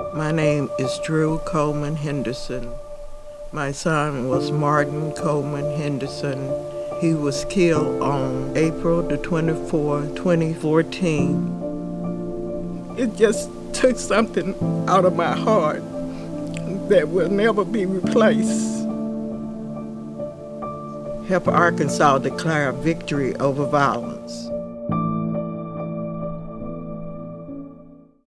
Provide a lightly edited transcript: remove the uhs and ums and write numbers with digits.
My name is Drew Coleman Henderson. My son was Martin Coleman Henderson. He was killed on April the 24th, 2014. It just took something out of my heart that will never be replaced. Help Arkansas declare victory over violence.